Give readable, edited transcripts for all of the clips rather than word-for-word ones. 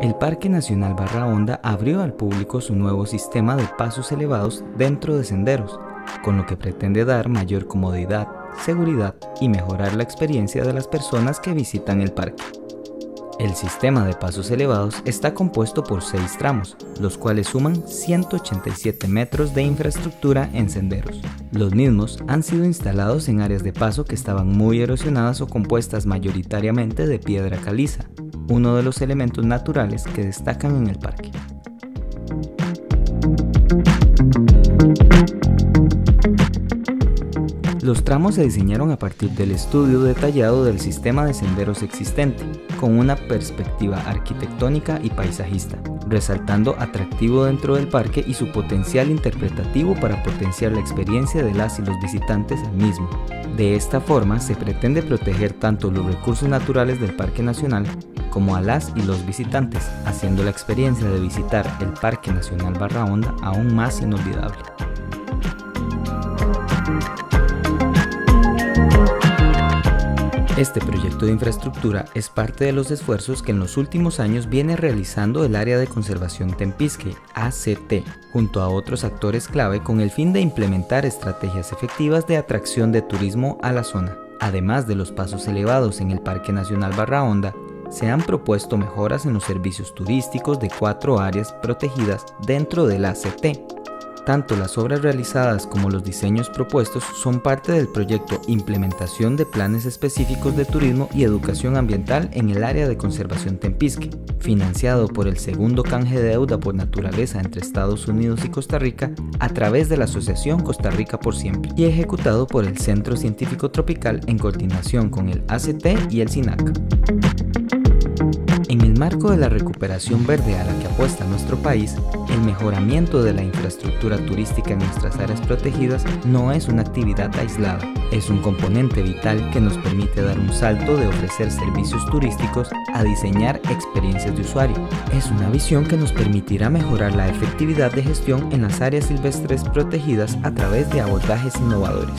El Parque Nacional Barra Honda abrió al público su nuevo sistema de pasos elevados dentro de senderos, con lo que pretende dar mayor comodidad, seguridad y mejorar la experiencia de las personas que visitan el parque. El sistema de pasos elevados está compuesto por 6 tramos, los cuales suman 187 metros de infraestructura en senderos. Los mismos han sido instalados en áreas de paso que estaban muy erosionadas o compuestas mayoritariamente de piedra caliza, uno de los elementos naturales que destacan en el parque. Los tramos se diseñaron a partir del estudio detallado del sistema de senderos existente, con una perspectiva arquitectónica y paisajista, resaltando atractivo dentro del parque y su potencial interpretativo para potenciar la experiencia de las y los visitantes al mismo. De esta forma se pretende proteger tanto los recursos naturales del Parque Nacional como a las y los visitantes, haciendo la experiencia de visitar el Parque Nacional Barra Honda aún más inolvidable. Este proyecto de infraestructura es parte de los esfuerzos que en los últimos años viene realizando el Área de Conservación Tempisque, ACT, junto a otros actores clave con el fin de implementar estrategias efectivas de atracción de turismo a la zona. Además de los pasos elevados en el Parque Nacional Barra Honda, se han propuesto mejoras en los servicios turísticos de 4 áreas protegidas dentro del ACT. Tanto las obras realizadas como los diseños propuestos son parte del proyecto Implementación de Planes Específicos de Turismo y Educación Ambiental en el Área de Conservación Tempisque, financiado por el segundo canje de deuda por naturaleza entre Estados Unidos y Costa Rica a través de la Asociación Costa Rica por Siempre y ejecutado por el Centro Científico Tropical en coordinación con el ACT y el SINAC. En el marco de la recuperación verde a la que apuesta nuestro país, el mejoramiento de la infraestructura turística en nuestras áreas protegidas no es una actividad aislada, es un componente vital que nos permite dar un salto de ofrecer servicios turísticos a diseñar experiencias de usuario. Es una visión que nos permitirá mejorar la efectividad de gestión en las áreas silvestres protegidas a través de abordajes innovadores.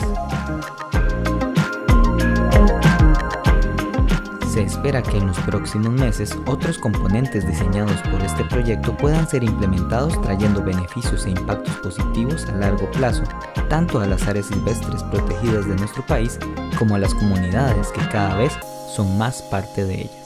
Se espera que en los próximos meses otros componentes diseñados por este proyecto puedan ser implementados trayendo beneficios e impactos positivos a largo plazo, tanto a las áreas silvestres protegidas de nuestro país como a las comunidades que cada vez son más parte de ellas.